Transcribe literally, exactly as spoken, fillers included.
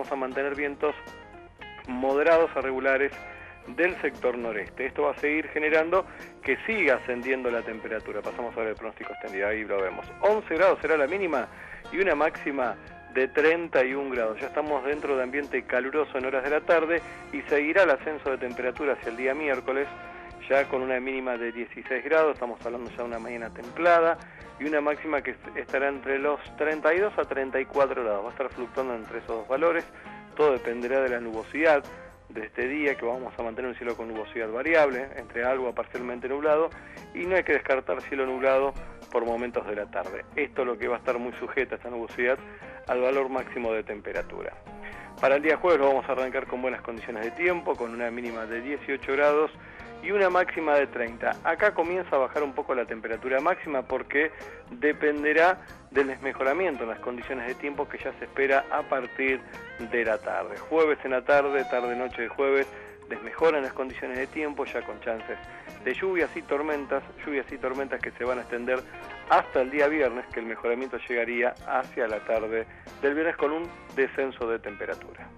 vamos a mantener vientos moderados a regulares del sector noreste. Esto va a seguir generando que siga ascendiendo la temperatura. Pasamos a ver el pronóstico extendido, ahí lo vemos. once grados será la mínima y una máxima de treinta y un grados. Ya estamos dentro de ambiente caluroso en horas de la tarde y seguirá el ascenso de temperatura hacia el día miércoles, ya con una mínima de dieciséis grados, estamos hablando ya de una mañana templada, y una máxima que estará entre los treinta y dos a treinta y cuatro grados. Va a estar fluctuando entre esos dos valores, todo dependerá de la nubosidad de este día, que vamos a mantener un cielo con nubosidad variable, entre algo a parcialmente nublado, y no hay que descartar cielo nublado por momentos de la tarde. Esto es lo que va a estar muy sujeta, esta nubosidad, al valor máximo de temperatura. Para el día jueves lo vamos a arrancar con buenas condiciones de tiempo, con una mínima de dieciocho grados y una máxima de treinta. Acá comienza a bajar un poco la temperatura máxima porque dependerá del desmejoramiento en las condiciones de tiempo que ya se espera a partir de la tarde. Jueves en la tarde, tarde-noche de jueves, desmejoran las condiciones de tiempo ya con chances de lluvias y tormentas, lluvias y tormentas que se van a extender hasta el día viernes, que el mejoramiento llegaría hacia la tarde del viernes con un descenso de temperatura.